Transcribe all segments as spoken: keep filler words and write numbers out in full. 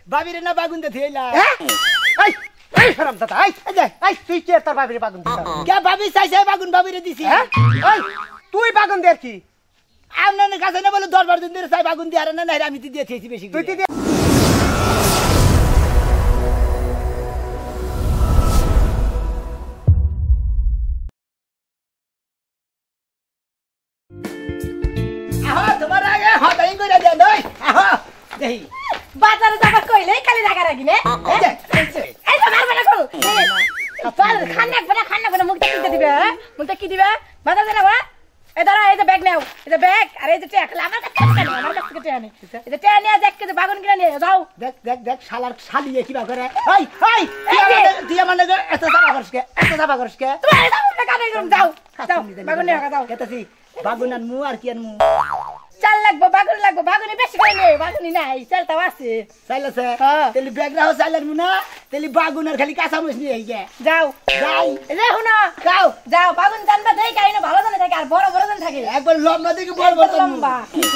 বাবিরে না বাগুন দে থইলা এই এই হারামজাদা এই এই এই তুই কি তোর বাবিরে বাগুন দিছ কে বাবি চাইছে বাগুন বাবিরে দিছি এই তুই বাগুন দে কি আমনে কাছে না বলে দরবার দিন ধরে চাই বাগুন দি আর না নাই আমি দিয়ে দিয়েছি বেশি তুই কি আহা তোমার আগে হদাই কইরা দেন ওই আহা দেই বাজারে যাবা কইলে খালি রাগা রাগি নে এই যে এই যে এই তো মারবা না কো পাল খান্নাক বনা খান্নাক বনা মুখটা কি দিবে মুখটা কি দিবে বাজারে যাবা এই দাঁড়া এই যে ব্যাগ নাও এই যে ব্যাগ আর এই যে টাকা আমার কাছে টাকা আমার কাছে টাকা নেই এই যে টাকা নিয়ে দেখ যে বাগুন কিনা নিয়ে যাও দেখ দেখ দেখ শালার শালিয়ে কিবা করে এই এই তুই আমার লাগে এত জামা করছ কে এত জামা করছ কে তুমি এই দাও টাকা নেই যাও যাও বাগুন নিয়ে যাও কেতাছি বাগুন আর মু আর কি আর মু চাল লাগবে বাগুন লাগবে বাগুনি বেশি করে নেই বাগুনি নাই চালটাও আছে চাইলাছে তেলি ব্যাগ রাও চাইলার মু না তেলি বাগুন আর খালি কাঁচা মরিচ নিয়ে আইগে যাও যাই রে হুনা যাও যাও বাগুন জানবা দেই কাইনো ভালো জানে থাকে আর বড় বড় জানে থাকে একবার লম্বা দেখে বড় বড় লম্বা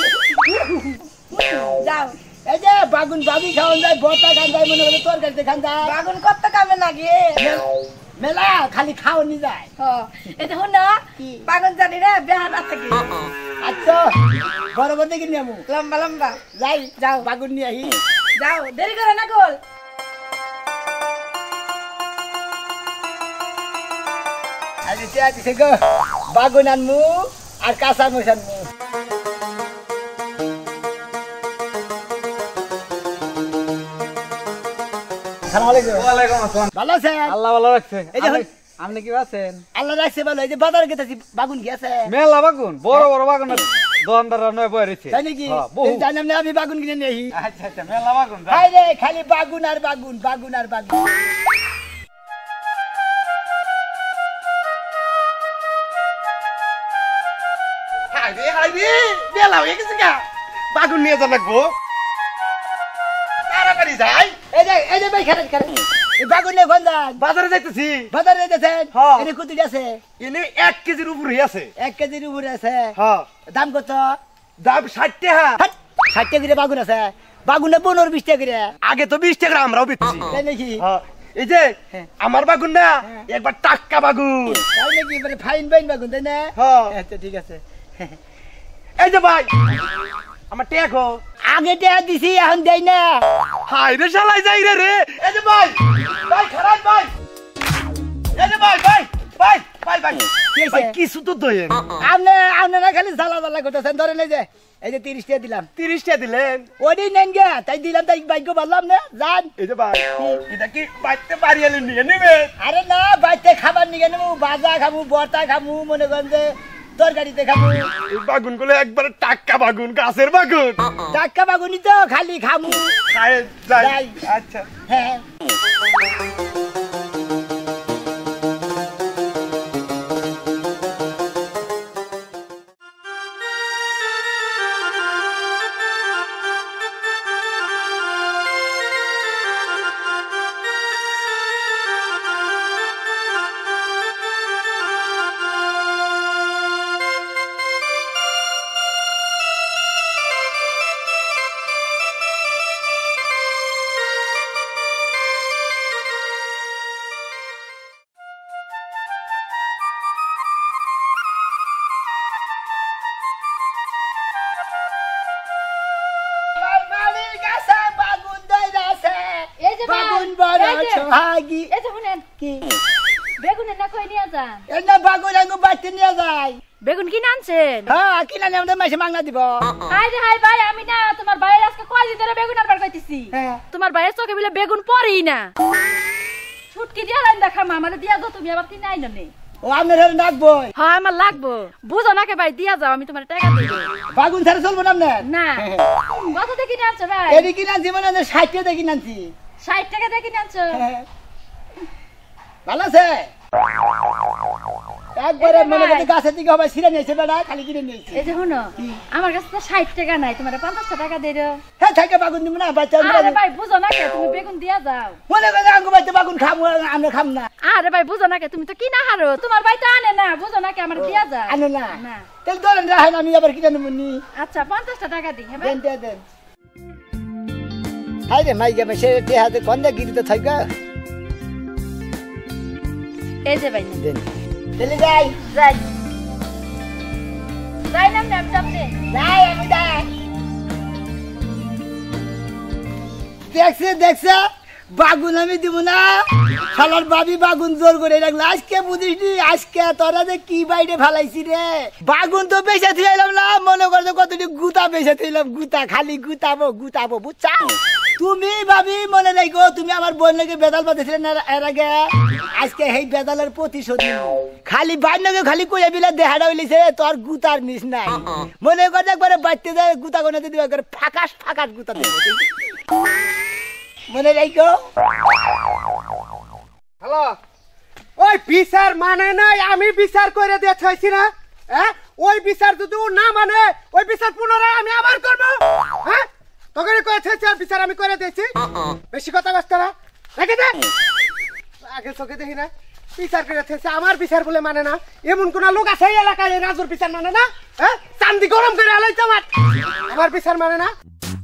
যাও এই যে বাগুন বাবি খাওয়া যায় বড়টা খান যায় মনে করে তোর কাছে খান যায় বাগুন কত কামে লাগে মেলা খালি খাওয়া নি যায় হ্যাঁ এটা হুনা বাগুন জানি রে বেহার আছে কি আচ্ছা বড় বড় দেখে নিয়ে আমু লম্বা লম্বা যাই যাও বাগুন নিয়ে আহি যাও দেরি করে না গোল আরে তে আছি গো বাগুন আনমু আর কাঁচা মরিচ আনমু আসসালামু আলাইকুম ওয়া আলাইকুম আসসালাম ভালো আছেন আল্লাহ ভালো রাখছে এই যে আপনি কি আছেন আল্লাহ রাখছে ভালো এই যে বাজারে গেতেছি বাগুন গেছে মেলা বাগুন বড় বড় বাগুন দোকানদাররা নয় বইরেছে তাই নাকি জানাম না আমি বাগুন কিনে নিয়ে আহি আচ্ছা আচ্ছা মেলা বাগুন হাই রে খালি বাগুন আর বাগুন বাগুন আর বাগুন হাই রে হাই রে মেলা হয়ে গেছে গা বাগুন নিয়ে যা লাগবো তাড়াতাড়ি যাই এই যে এই যে ভাই খারাপ খারাপ এই বাগুন নিয়ে কোন যান বাজারে যাইতেছি বাজারে যাইতেছেন হ্যাঁ। এনে কত আছে এনে এক কেজির উপরে আছে এক কেজির উপরে আছে হ্যাঁ দাম কত দাম ষাট টাকা হাট, ষাট টাকা করে বাগুন আছে বাগুনে পনেরো বিশ টাকা করে আগে তো বিশ টাকা আমরাও বেচছি তাই নাকি হ্যাঁ এই যে হ্যাঁ। আমার বাগুন না একবার টাক্কা বাগুন তাই নাকি মানে ফাইন ফাইন বাগুন তাই না হ্যাঁ। আচ্ছা ঠিক আছে এই যে ভাই আমার টেকো আগে টাকা দিছি এখন দেই না হাই রে শালাই যাই রে রে এই যে ভাই ভাই খারাপ ভাই এই যে ভাই ভাই ভাই ভাই ভাই কি হইছে? ভাই কিছু তো দয়েন আপনি আপনারা খালি জ্বালা জ্বালা করতেছেন ধরেন এই যে এই যে তিরিশ টাকা দিলাম তিরিশ টাকা দিলেন ওডি নেন গে তাই দিলাম তাই ভাগ্য বললাম না যান এই যে ভাই এটা কি বাইতে বাড়ি এলে নিয়ে নেবে আরে না বাইতে খাবার নিয়ে নেবো বাজা খাবো বর্তা খাবো মনে করেন যে তরকারিতে খাবো এই বাগুন গুলো একবার টাক্কা বাগুন গাছের বাগুন টাক্কা বাগুনি তো খালি খাবো খায় যাই যাই। আচ্ছা হ্যাঁ বাগুন বড় সোহাগী এই যে শুনেন কি বেগুনের না কই নিয়ে যান এই না বাগুন আঙ্গু বাড়তে নিয়ে যায় বেগুন কিনে আনছেন হ্যাঁ কিনা নিয়ে আমাদের মাসে মাংনা দিব হাই রে হাই ভাই আমি না তোমার ভাইয়ের আজকে কয়দিন ধরে বেগুন আনবার কইতেছি হ্যাঁ। তোমার ভাইয়ের চোখে বিলে বেগুন পড়েই না ছুটকি দিয়া লাইন দেখা মা আমাদের দিয়া দাও তুমি আবার কিনে আইনো নে ও আপনার ঘরে নাকবই হ্যাঁ আমার লাগবো বুঝো না কে ভাই দিয়া যাও আমি তোমার টাকা দেব বাগুন ছাড়া চলবো না আপনার না কত দিয়ে কিনে আনছো ভাই এটি কিনে আনছি মানে ষাট টাকা কিনে আনছি ষাট টাকা দিয়ে কিনে আনছো ভালো আছে একবারে মনে করতে গাছের দিকে হবে ছিঁড়ে নিয়েছে বেড়া খালি কিনে নিয়েছে এই যে শুনো আমার কাছে তো ষাট টাকা নাই তোমার পঞ্চাশ টাকা দিয়ে দাও হ্যাঁ থাকে বাগুন দিব না বাচ্চা আরে ভাই বুঝো না কে তুমি বেগুন দিয়া যাও মনে করে আঙ্গু বাচ্চা বাগুন খাবো আমরা খাম না আরে ভাই বুঝো না কে তুমি তো কিনা হারো তোমার ভাই তো আনে না বুঝো না কে আমার দিয়া যাও আনো না না তাহলে ধরেন রাখেন আমি আবার কিনে নেবো নি আচ্ছা পঞ্চাশটা টাকা দিই হ্যাঁ দেন দেন দেন হাই রে মাইকে মেসে টেহাতে কন্দা গিরি তো থাইকা এই যে ভাই দেন চলে যাই যাই যাই না ম্যাম সামনে যাই আমি যাই দেখছে দেখছে বাগুন আমি দিব না শালার বাবি বাগুন জোর করে রাখলো আজকে বুঝিস নি আজকে তোরা যে কি বাইরে ফেলাইছি রে বাগুন তো বেঁচে থইলাম না মনে করছো কতটি গুতা বেঁচে থইলাম গুতা খালি গুতাবো গুতাবো বুঝছা তুমি ভাবি মনে রাখো তুমি আমার বোনকে বেদাল বাঁধেছিলে না এর আগে আজকে এই বেদালের প্রতিশোধ নিব খালি বাইনকে খালি কইয়া বিলা দেহাটা হইলিছে তোর গুতার মিস নাই মনে করছে একবারে বাড়তে যায় গুতা কোনাতে দিবা করে ফাঁকাস ফাঁকাস গুতা দেবো মনে রাখো হ্যালো ওই বিচার মানে নাই আমি বিচার করে দিয়ে থাইছি না হ্যাঁ ওই বিচার যদি ও না মানে ওই বিচার পুনরায় আমি আবার করব হ্যাঁ তোকে কয়ে থাইছি আর বিচার আমি করে দিয়েছি বেশি কথা বাস্তা না রেখে দে আগে চোখে দেখি না বিচার করে থাইছে আমার বিচার বলে মানে না এমন কোন লোক আছে এই এলাকায় রাজুর বিচার মানে না হ্যাঁ চান্দি গরম করে আলাইছে আমার আমার বিচার মানে না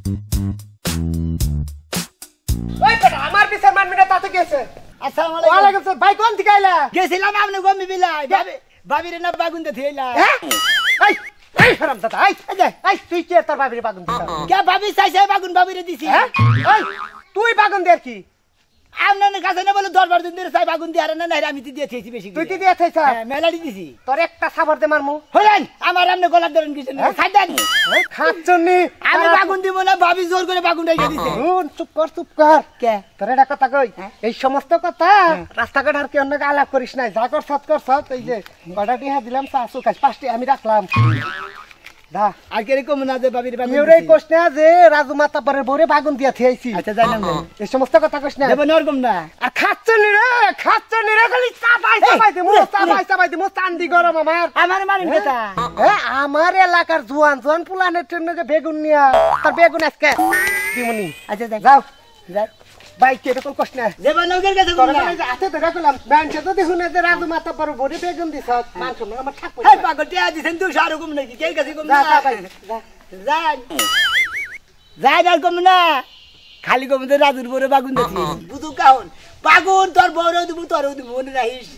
ওই বেটা আমার বিচার মানবি না তাতে গেছে আসসালামু ওয়ালাইকুম আলাইকুম আসসালাম ভাই কোন দিকে আইলা গেছিলাম আপনি গমি বিলাই ভাবি ভাবির না বাগুন দে থইলা হ্যাঁ এই এই হারাম দাদা এই এই তুই কে তোর বাবির বাগুন দিছ কে ভাবি চাইছে বাগুন ভাবিরে দিছি হ্যাঁ এই তুই বাগুন দের কি আপনার কাছে না বলে দরবার দিন ধরে চাই বাগুন দিয়ে আর না নাই আমি তো দিয়ে থেছি বেশি তুই কি দিয়ে থাইছ হ্যাঁ মেলাড়ি দিছি তোর একটা সাবর দে মারমু হলেন আমার আপনি গোলাপ ধরেন কিছু না খাই দেন এই খাচ্ছনি আমি বাগুন দিব না ভাবি জোর করে বাগুন রেখে দিছে শুন চুপ কর চুপ কর কে তোর এটা কথা কই এই সমস্ত কথা রাস্তাঘাট আর কি অন্য আলাপ করিস নাই যা কর সৎ কর সৎ এই যে কটা টিহা দিলাম চারশো কাজ পাঁচটি আমি রাখলাম দা আর কে কম না দে ভাবির বাগুন মেরে কোশ না যে রাজু মাতা পরের বরে বাগুন দিয়া থইছি আচ্ছা জানাম না এই সমস্ত কথা কোশ না দেব না ওরকম না আর খাচ্ছনি রে খাচ্ছনি রে খালি চাপাই চাপাই দে মো চাপাই চাপাই দে মো চান্দি গরম আমার আমার মানেন কথা হ্যাঁ আমার এলাকার জোয়ান জোয়ান পুলানের ট্রেনে যে বেগুন নিয়া তার বেগুন আজকে দিমুনি আচ্ছা দেখ যাও যাক বাইক কে এরকম কষ্ট না দেব না ওদের কাছে তোর কম না কাছে হাতে ধরে কইলাম ব্যাংকে তো দেখুন যে রাজু মাতা পর বড়ি বেগুন দিছ মান সম্মান আমার ঠাক এই পাগল টিয়া দিছেন তুই সারো কম নাকি কে কাছে কম যা না যা ভাই যা যান যাই আর কম না খালি কম দে রাজুর বড় বাগুন দেখি বুঝু কাউন বাগুন তোর বড় দিব তোর দিব মনে রাখিস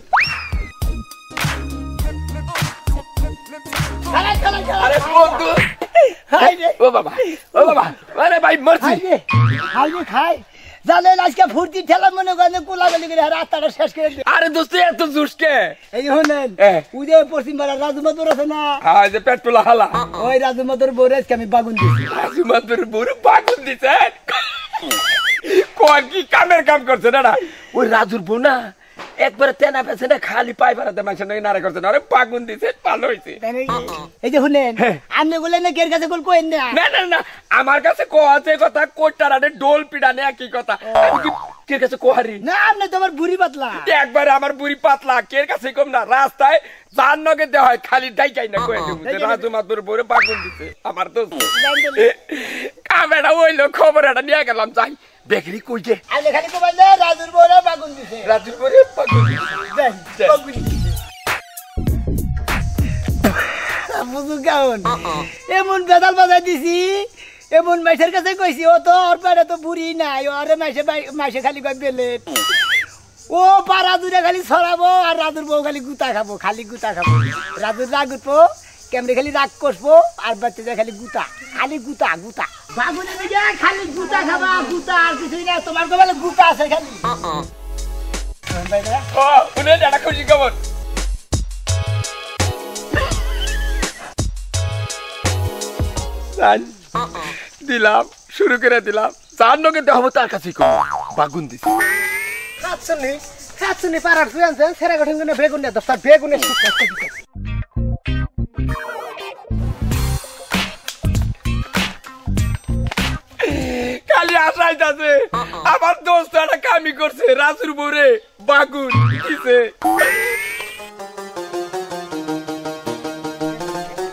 খালা খালা খালা আরে বন্ধু হাই রে ও বাবা ও বাবা আরে ভাই মরছি হাই রে হাই রে খাই জানেন আজকে ফুর্তি ঠেলা মনে করেন কোলাগালি করে রাস্তাটা শেষ করে দিই আরে দোস্ত এত জুসকে এই শুনেন এ। উদয় পশ্চিম পাড়া রাজুমাতর আছে না হ্যাঁ যে পেট্রোল হালা ওই রাজুমাতর বউরে আজকে আমি বাগুন দিছি রাজু মাতুর বুড়ো বাগুন দিছে কোন কি কামের কাম করছে না না ওই রাজুর বউ না একবার তেনা পেছে না খালি পাই পারাতে মাসে নই নারে করছে না আরে বাগুন দিছে ভালো হইছে তাই নাকি? এই যে শুনেন আপনি বললেন না কের কাছে কল কইন না না না না আমার কাছে কো আছে কথা কোটার আরে ডোল পিডানে একই কথা আমি কি কের কাছে কোহারি না আপনি তো আমার বুড়ি পাতলা একবার আমার বুড়ি পাতলা কের কাছে কম না রাস্তায় জান নগে দেওয়া হয় খালি ডাইকাই না কয়ে দেবো যে রাজু মাতুর বউরে বাগুন দিছে আমার তো কামেরা হইলো খবর এটা নিয়ে গেলাম যাই বেকরি কই যে আপনি খালি কবেন যে রাজুর বউরে বাগুন দিছে রাজুর বউরে বাগুন দিছে দেন, বাগুন দিছে। বুঝু কেমন এমন বেদাল বাজাই দিছি এমন মাইসের কাছে কইছি ও তো ওর পেটে তো বুড়ি নাই ওরে মাইসে মাইসে খালি কয় বেলেট ও পা রাজুরে খালি ছড়াবো আর রাজুর বউ খালি গুতা খাবো খালি গুতা খাবো রাজুর রাগ উঠবো কেমনে খালি রাগ করবো আর বাচ্চাদের খালি গুতা খালি গুতা গুতা বাগুনে দিকে খালি গুতা খাবা গুতা আর কিছুই না তোমার কপালে গুতা আছে খালি ও উনি এটা খুশি খবর জান দিলাম শুরু করে দিলাম জান নগে দেওয়া হবো তার কাছেই কম বাগুন দিছে খাচ্ছনি খাচ্ছনি পারার জোয়ান জোয়ান সেরা গঠন করে বেগুন নিয়া দস্তার বেগুনের সুখ কষ্ট দিছে খালি আসাইতাছে আমার দোস্ত একটা কামি করছে রাজুর বউরে বাগুন দিছে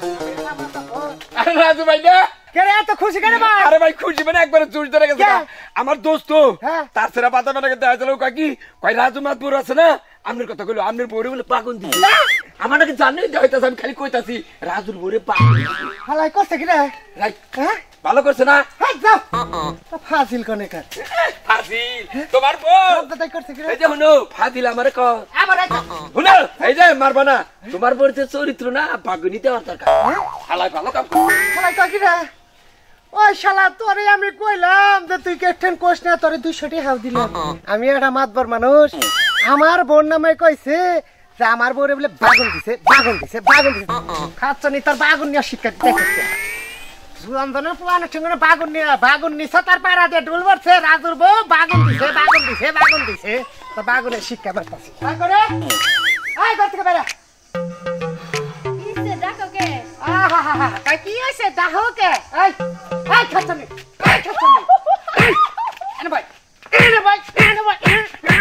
আরে রাজু ভাই না কে রে এত খুশি কেন ভাই আরে ভাই খুশি মানে একবারে জোর ধরে গেছে কে? আমার দোস্ত হ্যাঁ। তার সেরা পাতা নাকি দেখা গেল কাকি কয় রাজু মাতপুর আছে না আপনার কথা কইলো আপনার বউরে বলে পাগুন দিছে আমার নাকি জানি হইতাছে আমি খালি কইতাছি রাজুর বউরে পাগুন হালাই করছে কি রে রাইট হ্যাঁ ভালো করছে না হাই যাও তা ফাজিল কোনে কার ফাজিল তোমার বউ দাদাই করছে কি রে এই যে হুনো ফাজিল আমারে ক আবার আই হুনো এই যে মারবা না তোমার বউর যে চরিত্র না পাগুনি দেওয়ার দরকার হালাই ভালো কাম কর হালাই কর কি রে ওই শালা তোরে আমি কইলাম যে তুই কেটেন কোশ না তোরে দুইশো টাকা হাও দিলাম আমি একটা মাতবর মানুষ আমার বোন নামে কইছে যে আমার বউরে বলে বাগুন দিছে বাগুন দিছে বাগুন দিছে খাচ্ছনি তোর বাগুন নিয়ে শিক্ষা দেখছে সুন্দরের পুরানো সঙ্গে বাগুন নিয়ে বাগুন নিছে তার পাড়া দিয়ে ডুল মারছে রাজুর বউ বাগুন দিছে বাগুন দিছে বাগুন দিছে তো বাগুনের শিক্ষা মারতাছে তাই করে আয় ঘর থেকে বেরা কিসে ডাকো কে আহা হা হা তাই কি হইছে দাও কে এই এই খাচ্ছনি এই খাচ্ছনি এনে ভাই এনে ভাই এনে ভাই এই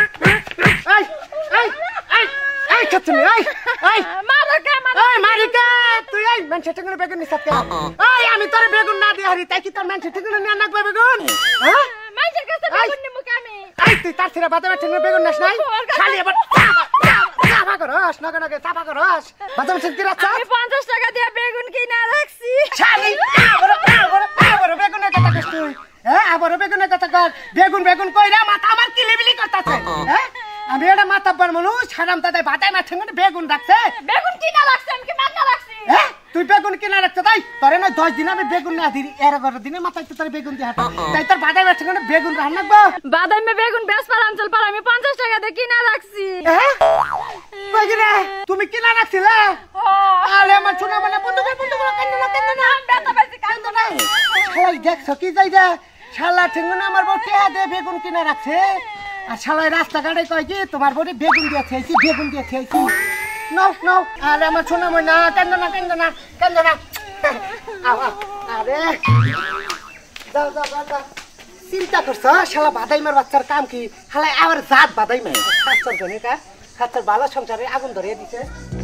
এই এই এই খাচ্ছনি এই এই মারো কে মারো এই মারিকা তুই এই মানুষ ঠেঙ্গুনে বেগুন নিছ কে এই আমি তোর বেগুন না দি হারি তাই কি তোর মানুষ ঠেঙ্গুনে নিয়ে নাকবে বেগুন হ্যাঁ মাইজের কাছে বেগুন নিমু কে আমি এই তুই তার ছিড়া বাদামে ঠেঙ্গুনে বেগুন নাস নাই খালি এবার চাপা করস নগে নগে চাপা করস বাদাম ছিড়তে রাখছ আমি পঞ্চাশ টাকা দিয়ে বেগুন কিনা রাখছি খালি আবার আবার আবার বেগুনের কথা কইছ তুই হ্যাঁ আবার বেগুনের কথা কর বেগুন বেগুন কইরা মাথা আমার কিলিবিলি করতাছে হ্যাঁ আমি এটা মাতাব্বার মানুষ হারাম দাদাই বাদাই মা ঠেঙ্গুনে বেগুন রাখছে বেগুন কিনা রাখছি আমি কি মান্না রাখছি হ্যাঁ তুই বেগুন কিনা রাখতে তাই তোরে না দশ দিন আমি বেগুন না দিই এগারো দিনে মাথায় তোর বেগুন দিয়ে হাঁটা তাই তোর বাদাই বাচ্চা কোনো বেগুন রান লাগবো বাদামে বেগুন বেশ পার অঞ্চল পার আমি পঞ্চাশ টাকা দিয়ে কিনা রাখছি হ্যাঁ কই রে তুমি কিনা রাখছিলে আরে আমার ছোনা মানে বন্ধু করে বন্ধু করে কেন না কেন না বেতা পাইছি কান্দো না শালাই দেখছ কি যাই রে শালা ঠেঙ্গুন আমার বউ টেহা দিয়ে বেগুন কিনা রাখছে আর শালাই রাস্তাঘাটে কয় কি তোমার বউরে বেগুন দিয়ে খেয়েছি বেগুন দিয়ে খেয়েছি নাও নাও আরে আমার ছোনা ময়না কেন না কেন না কেন না আও আও আরে যাও যাও যাও যাও চিন্তা করছ শালা বাদাইমার বাচ্চার কাম কি শালা আবার জাত বাদাইমার খাচ্ছর জনে কা খাচ্ছর ভালো সংসারে আগুন ধরিয়ে দিছে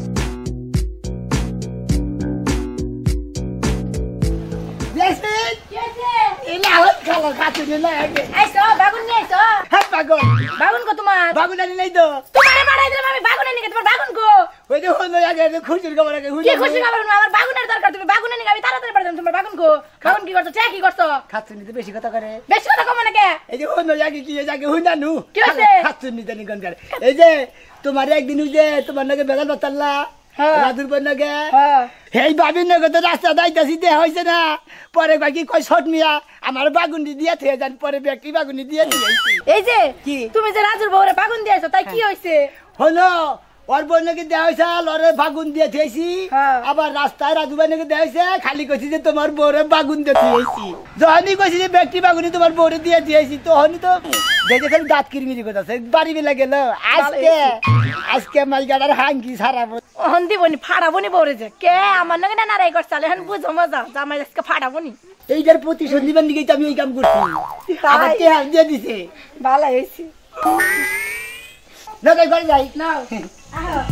দেখছিস কেছে এলা হাত খালা খাচ্ছি না আগে আইছো বাগুন নিয়ে আইছো হ্যাঁ পাগল বাগুন কো তোমার বাগুন আনি নাই তো তোমারে বাড়াই দিলাম আমি বাগুন নিয়ে তোমার বাগুন কো ওই যে হলো আগে খুশির খবর আগে কি খুশি খবর আমার বাগুনের দরকার তুমি বাগুন নিয়ে আমি তাড়াতাড়ি বাড়াই দিলাম তোমার বাগুন কো বাগুন কি করছো চা কি করছো খাচ্ছি নিতে বেশি কথা করে বেশি কথা কম না কে এই যে হলো আগে কি আগে হুই নানু কি হইছে? খাচ্ছি নিতে নিকন করে এই যে তোমার একদিন ওই যে তোমার নাকি বেগাল বাতাল্লা হ্যাঁ। রাজুর বন নাকি হ্যাঁ এই বাবির নগে তো রাস্তা দাইতাছি দেয়া হয়েছে না পরে বাকি কয় শট মিয়া আমার বাগুনি দিয়ে থেকে যান পরে ব্যক্তি বাগুনি দিয়ে দিয়েছি এই যে কি? তুমি যে রাজুর বউরে বাগুন দিয়েছো তাই কি হইছে হলো ওর বোন নাকি দেওয়া হয়েছে লরে বাগুন দিয়ে থেয়েছি হ্যাঁ। আবার রাস্তায় রাজু ভাই নাকি দেওয়া হয়েছে খালি কইছি যে তোমার বউরে বাগুন দিয়ে দিয়েছি যখনই কইছি যে ব্যক্তি বাগুনি তোমার বউরে দিয়ে দিয়েছি তখনই তো দেখে খালি দাঁত কিরমিরি করতেছে বাড়ি বেলা গেল আজকে আজকে মাইগাটার হাঙ্কি সারাবো ওহন দিবনি ফাড়াবনি বউরে যে কে আমার নাকি না নারাই করছালে এখন বুঝো মজা জামাই আজকে ফাড়াবনি এইটার প্রতি সন্ধিবার দিকেই তো আমি এই কাম করছি আবার কে হাত দিয়ে দিছে ভালো হয়েছে না তাই ঘরে যাই নাও আহো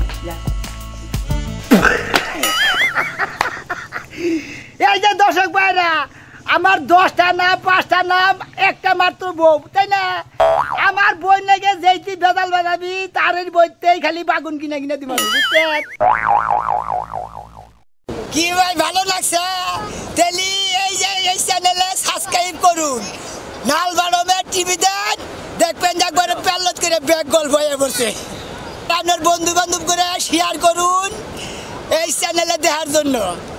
এই যে দর্শক ভাইরা আমার দশটা নাম পাঁচটা নাম একটা মাত্র বউ তাই না আমার বই নাকি যেইটি বেদাল বাজাবি তার বইতেই খালি বাগুন কিনা কিনা দিব বুঝছেন কি ভাই ভালো লাগছে তেলি এই যে এই চ্যানেলে সাবস্ক্রাইব করুন নাল বাড়বে টিভি দেন দেখবেন একবারে প্যালত করে ব্যাগ গল্প হয়ে পড়ছে আপনার বন্ধু বান্ধব করে শেয়ার করুন এই চ্যানেলে দেখার জন্য।